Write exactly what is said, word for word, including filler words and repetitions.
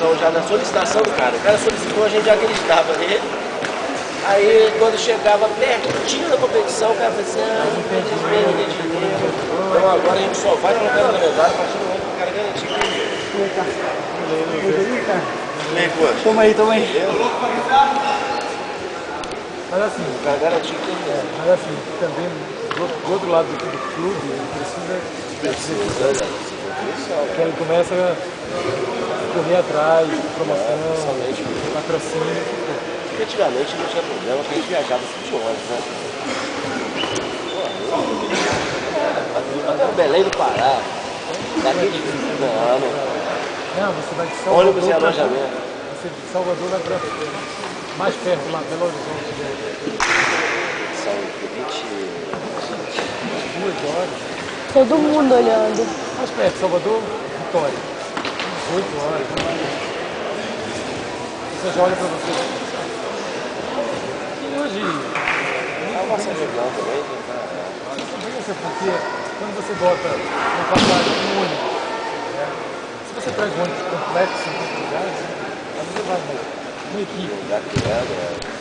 competição já na solicitação do cara. O cara solicitou, a gente já acreditava nele. Aí quando chegava pertinho da competição, o cara falou assim, ah, infelizmente não tem dinheiro. Então agora a gente só vai colocar no calendário a partir do momento que o cara garantir que tem dinheiro. Nem coxa. Toma aí, toma aí. Mas assim, o cara garantiu que tem dinheiro. mas assim, também do, do outro lado do, do clube, ele precisa Precisa, né? que ele começa a correr atrás, promoção, Somente. patrocínio. Porque antigamente não tinha problema, porque a gente viajava de ônibus, né? Até o Belém do Pará. Daqui de não, não. Não, você vai de Salvador. Ônibus e pra- alojamento. Você de Salvador vai para mais perto lá, Belo Horizonte. São vinte. Duas horas. Todo mundo olhando. Mais perto, Salvador, Vitória. Oito horas. Você já olha para você. E hoje, A nossa região também. isso porque quando você bota uma passagem um ônibus, né? Se você traz um ônibus complexo em muitos lugares, aí você vai, mas uma equipe. Já criando,